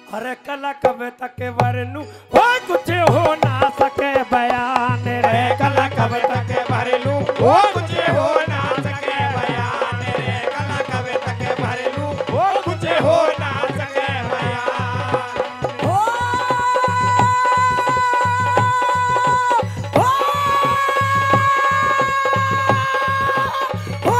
अरे कला कविता के वरनु हो कुछ हो ना सके बयान रे कला कविता के भरलू वो कुछ हो ना सके बयान रे कला कविता के भरलू वो कुछ हो ना सके बयान हो हो हो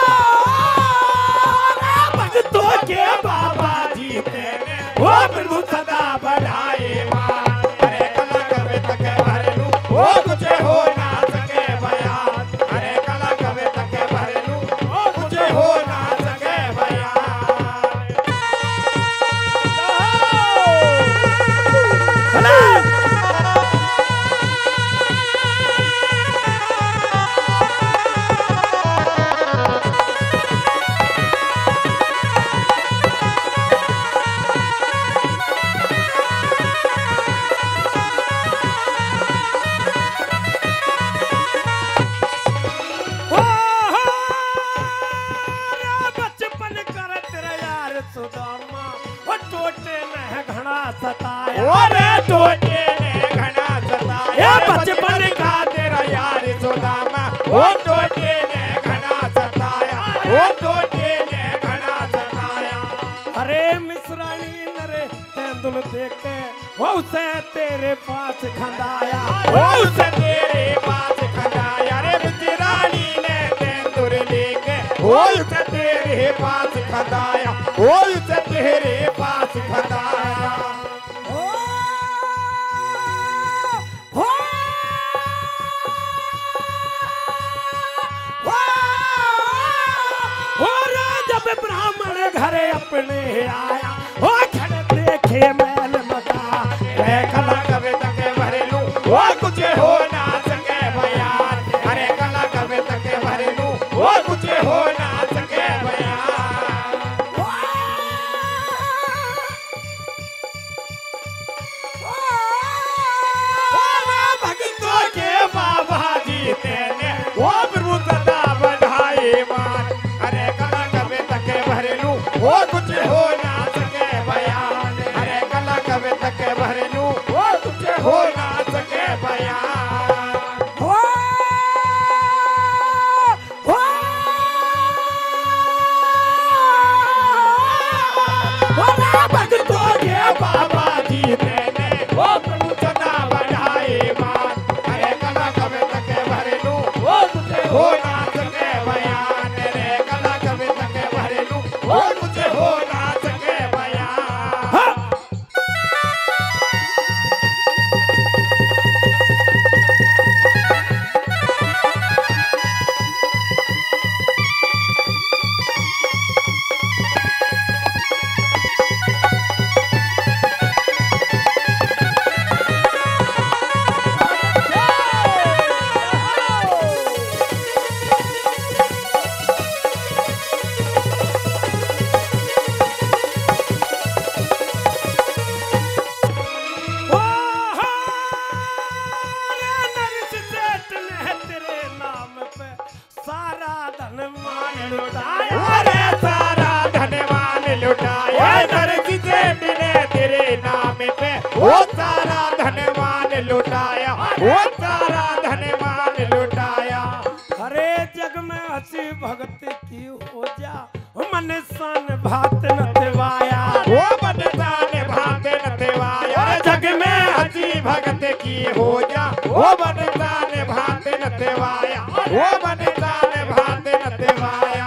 भक्तों के बाबा जी तेरे वो प्रभु सदा बढ़ाए मान अरे कला कविता के भरलू वो कुछ हो ना सके बयान अरे कला कविता के भरलू वो कुछ हो ना सके बयान बचपन कर तेरा यार सुदामा वो टोटे ने घना सताया ओरे टोटे ने घना सताया ये बचपन का तेरा यार सुदामा वो टोटे ने घना सताया वो टोटे ने घना सताया अरे मिश्राणी नरे तेंदुल देखे वो उसे तेरे पास खंदाया वो उसे तेरे पास खंदाया रे मित्राणी ने तेंदुर लेके वो उसे तेरे पास खंदाया वो उसे तेरे पास खंदाया हो हो हो रे जब ब्राह्मण घरे अपने आया हो खड़े देखे मैल मका अरे कला कविता के भरलू वो कुछ हो ना सके बयान अरे कला कविता के भरलू वो कुछ हो ना सके बयान भक्तों के बाबा जी तेने वो प्रभु सदा बढ़ाए मान अरे कला कविता के भरलू वो कुछ हो ना सके बयान अरे कला कविता के भरलू वो कुछ हो ना सके बयान हो हो हो रे भक्तों के बाबा जी तेने वो प्रभु सदा बढ़ाए मान अरे कला कविता के भरलू वो कुछ हो ना सके बयान रे कला कविता के भरलू वो कुछ हो ना सके बयान हाँ। सारा धनवान लुटाया अरे सारा धनवान लुटाया नरसी सेठ ने तेरे नाम पे वो सारा धनवान लुटाया वो सारा धनवान लुटाया अरे जग में हंसी भगत की हो जा मन सन भात न दिवाया वो बनसान भात न देवाया जग में हंसी भगत की हो जा वो बनसान भात न देवाया वो बनसान भात न देवाया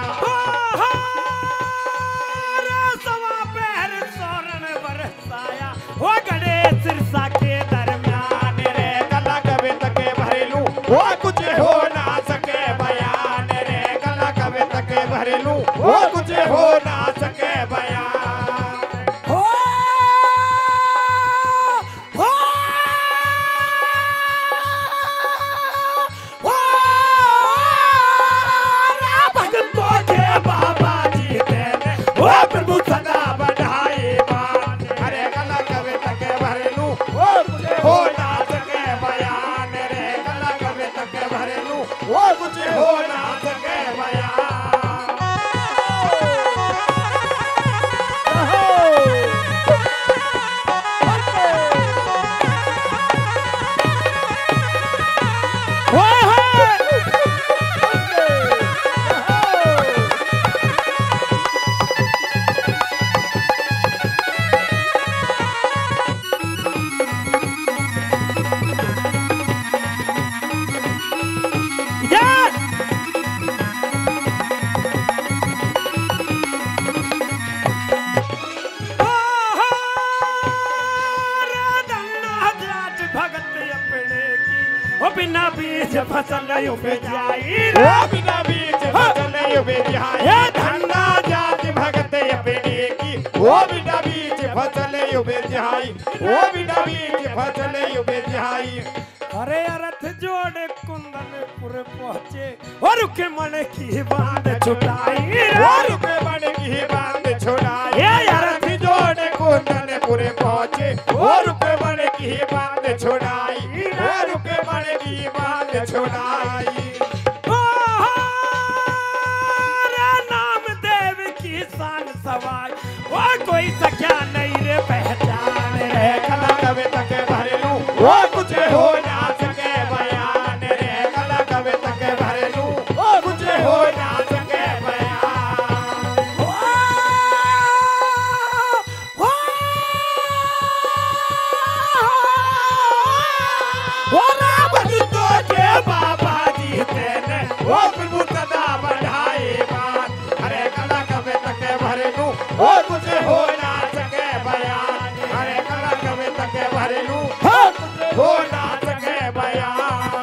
सवा पैर सोरन बरसाया वो गणेश सिरसा के दरम्यान रे कला कविता के भरेलू वो कुछ हो ना सके बयान रे कला कविता के भरेलू वो कुछ हो ना सके बयान हो हो हो भगतों के बाबा जी तेरे वो प्रभु सदा बढ़ाए मान अरे कला कविता के ओ बिना बीज फसल उपजाई ओ बिना बीज फसल उपजाई हे धन्ना जाति भगत अपने की ओ बिना बीज फसल उपजाई ओ बिना बीज फसल उपजाई अरे रथ जोड़े कुंदनपुर पहुँचे और रुके मन की बांध छुटाई और रुके मन की बांध छुड़ाई रथ जोड़े कुंदनपुर पहुँचे और रुके मन की बांध छुड़ाई और रुके मन की बांध छुड़ाई नाम देव की शान सवाई वो कोई सख्या नहीं रे पहचान रे कला कविता के भरेलू वो कुछ हो ना सके बयान रे कला कविता के भरेलू वो कुछ हो ना सके बयान वो राम दूतो के बाबा जी तेने वो प्रभु सदा बढ़ाए मान अरे कला कविता के भरेलू वो कुछ हो ना सके बयान अरे कला कविता के भरेलू वो कुछ हो ना सके बयान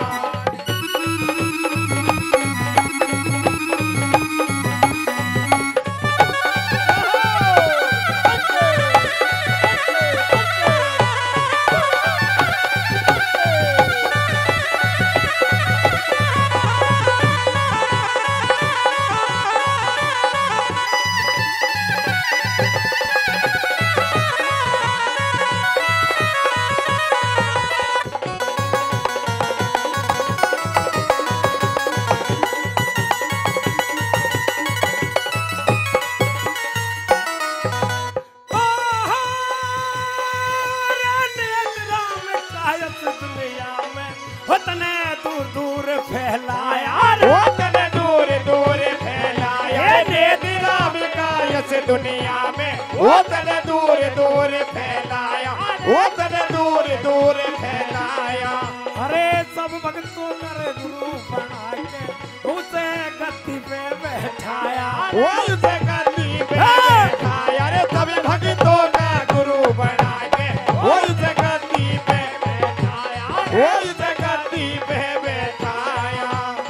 दुनिया में उतने दूर दूर फैलाया वो तने दूर दूर फैलाया नेत राम का यश दुनिया में वो तने दूर दूर फैलाया वो तने दूर दूर फैलाया अरे सब भक्तों कर गुरु बना के उसे गद्दी पे बैठाया वो उसे गद्दी पे बैठाया रे सभी भक्तों का गुरु बना के वो उसे गद्दी पे बैठाया वो उसे गद्दी पे बैठाया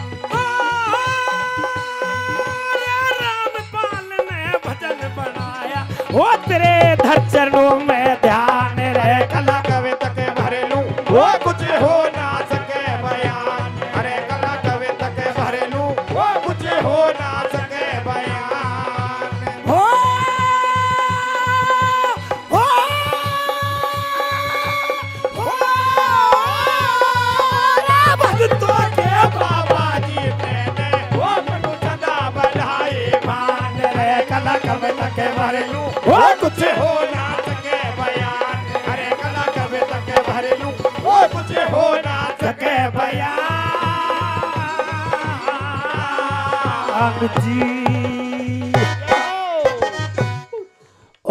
रामपाल ने भजन बनाया वो तेरे धर चरणों में ध्यान रे कला कविता के भरेलू वो कुछ हो ना सके बयान अरे कला कविता के भरेलू वो कुछ हो ना सके बयान हो हो भक्तों के बाबा जी तेने वो प्रभु सदा बढ़ाए मान रे कला कविता के भरेलू वो कुछ हो ना सके बयान अरे कला कविता के भरेलू वो कुछ हो ना सके बयान जी